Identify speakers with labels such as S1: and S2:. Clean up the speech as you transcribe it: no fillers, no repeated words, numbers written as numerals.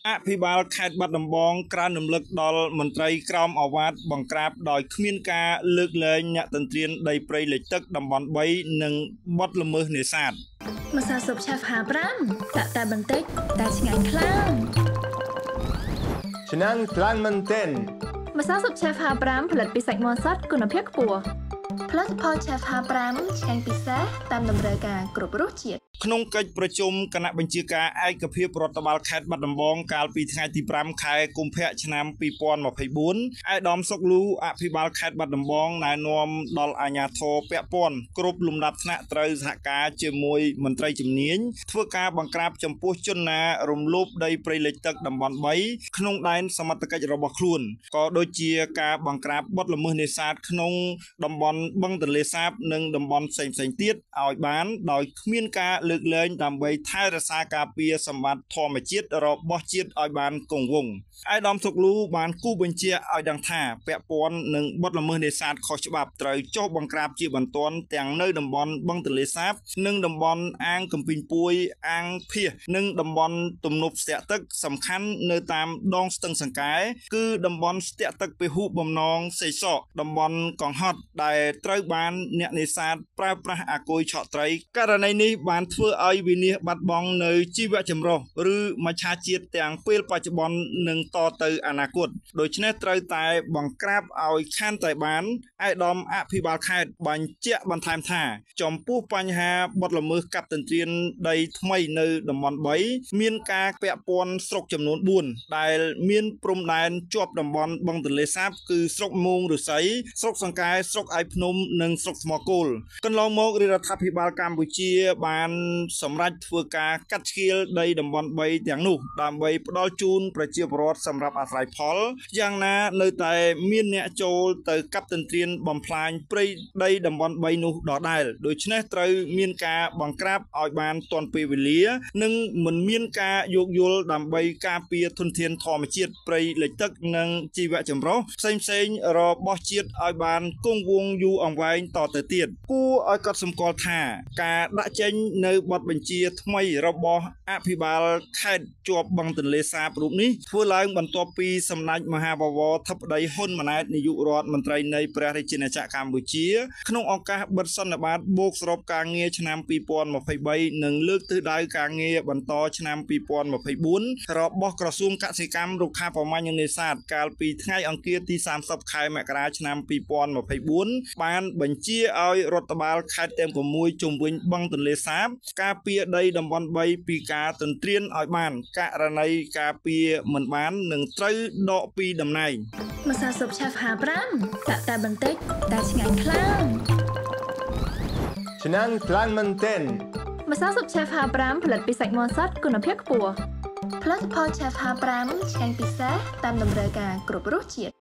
S1: ភិបាលខេត្តបាត់ដំបងក្រើនរំលឹកដល់មន្ត្រីក្រមអាវ៉ាតបង្ក្រាបដោយគ្មានការលើកលែងអ្នកទន្ទ្រានដីព្រៃលិចទឹកតំបន់3និងបទល្មើសនេសាទ
S2: ម្សៅស៊ុបឆាហ្វ55ដាក់តែបន្តិចតែឆ្ងាញ់ខ្លាំង
S3: ឆ្ងាញ់ខ្លាំងមែនទែន
S2: ម្សៅស៊ុបឆាហ្វ55ផលិតពីសាច់មាន់សត្វគុណភាពខ្ពស់ផលិតផលឆាហ្វ55ឆ្ងាញ់ពិសេសតាមតម្រូវការគ្រប់រសជាតិ
S1: ក្នុងកិច្ចប្រជុំគណៈបញ្ជាការឯកភាពរដ្ឋបាលខេត្តបាត់ដំបងកាលពីថ្ងៃទី5ខែកុម្ភៈឆ្នាំ2024ឯកឧត្តមសុកលូអភិបាលខេត្តបាត់ដំបងណែនាំដល់អាជ្ញាធរពាក់ព័ន្ធគ្រប់លំដាប់ថ្នាក់ត្រូវសហការជាមួយមន្ត្រីជំនាញធ្វើការបង្ក្រាបចំពោះជនណារំលោភដីព្រៃលិចទឹកតំបន់3ក្នុងដែនសមត្ថកិច្ចរបស់ខ្លួនក៏ដូចជាការបង្ក្រាបបទល្មើសនេសាទក្នុងតំបន់បឹងទន្លេសាបនិងតំបន់ផ្សេងៗទៀតឲ្យបានដោយគ្មានការលើកលែងដើម្បីថែរក្សាការពារសម្បត្តិធម្មជាតិរបស់ជាតិឲ្យបានគង់វង្សឯកឧត្តមសុកលូបានគូបញ្ជាក់ឲ្យដឹងថាពាក់ព័ន្ធនឹងបទល្មើសនេសាទខុសច្បាប់ត្រូវចុះបង្ក្រាបជាបន្ទាន់ទាំងនៅតំបន់បឹងទន្លេសាបនិងតំបន់អាងកំពីងពួយអាងភៀសនិងតំបន់ទំនប់ស្ទាក់ទឹកសំខាន់នៅតាមដងស្ទឹងសង្កែគឺតំបន់ស្ទាក់ទឹកពហុបំណងសេសកតំបន់កង្ហត់ដែលត្រូវបានអ្នកនេសាទប្រើប្រាស់អាគុយឆក់ត្រីករណីនេះបានធ្វើឲ្យវិនិច្ឆ័យបាត់បង់នៅជីវៈចម្រុះឬមច្ឆជាតិទាំងពេលបច្ចុប្បន្ននិងតទៅអនាគតដូច្នេះត្រូវតែបង្ក្រាបឲ្យខានតែបានឯកឧត្តមអភិបាលខេត្តបញ្ជាក់បន្ថែមថាចំពោះបញ្ហាបទល្មើសកាប់ទន្ទ្រានដីថ្មីនៅតំបន់3មានការពាក់ព័ន្ធស្រុកចំនួន4ដែលមានព្រំដែនជាប់តំបន់បឹងទន្លេសាបគឺស្រុកមោងឫស្សីស្រុកសង្កែស្រុកឯកភ្នំនិងស្រុកស្មគោលកន្លងមករដ្ឋាភិបាលកម្ពុជាបានសម្រេចធ្វើការកាត់ឆ្កៀលដីតំបន់3ទាំងនោះដើម្បីផ្ដល់ជូនប្រជាពលរដ្ឋសម្រាប់អាស្រ័យផលយ៉ាងណានៅតែមានអ្នកចូលទៅកាប់ទន្ទ្រានបំផ្លាញព្រៃដីតំបន់3នោះដដែលដូច្នេះត្រូវមានការបង្ក្រាបឲ្យបានទាន់ពេលវេលានិងមិនមានការយោគយល់ដើម្បីការពារធនធានធម្មជាតិព្រៃលិចទឹកនិងជីវៈចម្រុះផ្សេងៗរបស់ជាតិឲ្យបានគង់វង្សយូរអង្វែងតទៅទៀតគួរឲ្យកត់សម្គាល់ថាការដាក់ចេញនៅបទបញ្ជាថ្មីរបស់អភិបាលខេត្តជាប់បឹងទន្លេសាបរូបនេះធ្វើឡើងបន្ទាប់ពីសម្ដេចមហាបវរធិបតីហ៊ុនម៉ាណែតនាយករដ្ឋមន្ត្រីនៃព្រះរាជាណាចក្រកម្ពុជាក្នុងឱកាសបិទសន្និបាតបូកសរុបការងារឆ្នាំ2023និងលើកទិសដៅការងារបន្តឆ្នាំ2024របស់ក្រសួងកសិកម្មរុក្ខាប្រមាញ់និងនេសាទកាលពីថ្ងៃអង្គារទី30ខែមករាឆ្នាំ2024បានបញ្ជាឲ្យរដ្ឋបាលខេត្តទាំង6ជុំវិញបឹងទន្លេសាបការពារដីតំបន់3ពីការទន្ទ្រានឲ្យបានករណីការពារមិនបាននឹងត្រូវដកពីតំណែង
S2: ម្សៅស៊ុបឆាហ្វ55ដាក់តែបន្តិចតែឆ្ងាញ់ខ្លាំង
S3: ឆ្ងាញ់ខ្លាំងមែនទែន
S2: ម្សៅស៊ុបឆាហ្វ55ផលិតពីសាច់មាន់សត្វគុណភាពខ្ពស់ផលិតផលឆាហ្វ55ឆ្ងាញ់ពិសេសតាមតម្រូវការគ្រប់រសជាតិ